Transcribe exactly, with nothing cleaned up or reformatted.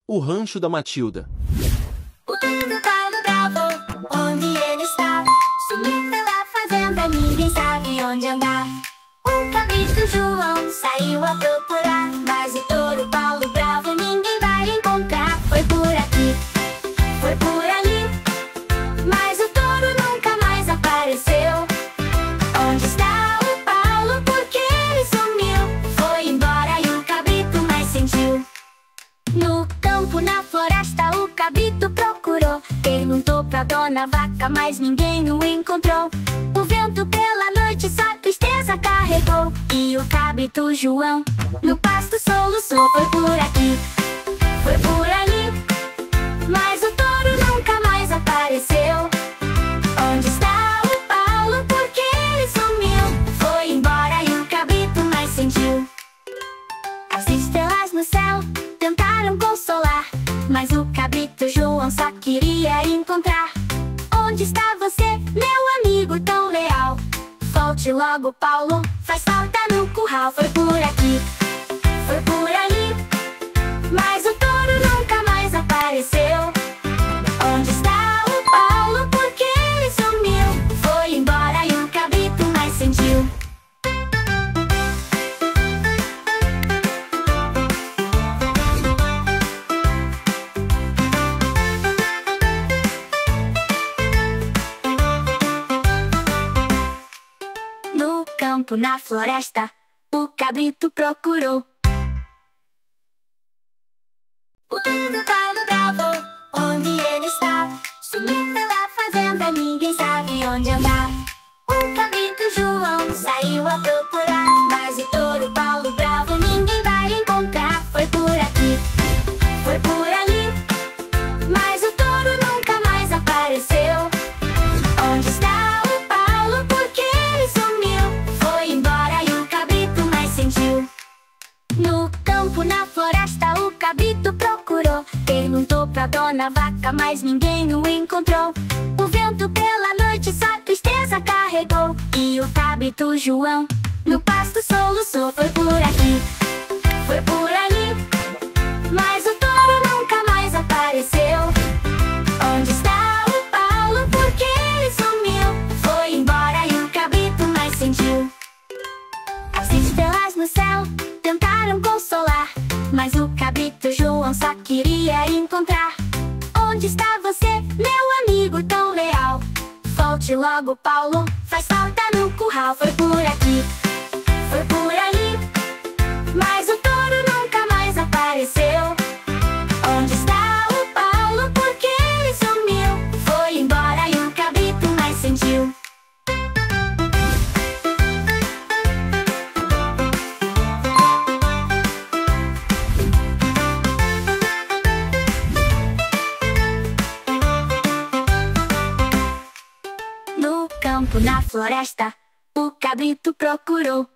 O rancho da Matilda. O dono Paulo bravo, onde ele está? Sumiu pela fazenda, ninguém sabe onde andar. O cabrito João saiu a procurar, mas o touro Paulo bravo ninguém vai encontrar. Foi por aqui, foi por ali, mas o touro nunca mais apareceu. Onde está o Paulo? Porque ele sumiu? Foi embora e o cabrito mais sentiu. No campo, na floresta, o cabrito procurou. Perguntou pra dona vaca, mas ninguém o encontrou. O vento pela noite só tristeza carregou. E o cabrito João no pasto soluçou. Foi por aqui, foi por ali, mas o touro nunca mais apareceu. Onde está o Paulo? Porque ele sumiu? Foi embora e o cabrito mais sentiu. As estrelas no céu tentaram consolar, mas o cabrito João só queria encontrar. Onde está você, meu amigo tão leal? Volte logo, Paulo, faz falta no curral. Foi por aqui, foi por ali, mas o touro nunca mais apareceu. Onde está o Paulo? Porque ele sumiu? Foi embora e o cabrito mais sentiu. No campo, na floresta, o cabrito procurou. O dono Paulo bravo, onde ele está? Sumiu pela fazenda, ninguém sabe onde andar. O cabrito João saiu a procurar, mas o touro Paulo bravo ninguém vai encontrar. Foi por aqui, foi por ali, mas o touro nunca mais apareceu. Onde está o Paulo? Porque ele sumiu? Foi embora e o cabrito mais sentiu. No campo, na floresta, o cabrito procurou. Perguntou pra dona vaca, mas ninguém o encontrou. O vento pela noite só tristeza carregou. E o cabrito João no pasto soluçou. Foi por aqui, foi por ali, mas o touro nunca mais apareceu. Onde está o Paulo? Porque ele sumiu? Foi embora e o cabrito mais sentiu. As estrelas no céu tentaram consolar, mas o cabrito João só queria encontrar. Onde está você, meu amigo tão leal? Volte logo, Paulo, faz falta no curral. Foi por aqui, foi por ali, mas o touro nunca mais apareceu. Onde está o Paulo? Porque ele sumiu? Foi embora e o cabrito mais sentiu. No campo, na floresta, o cabrito procurou.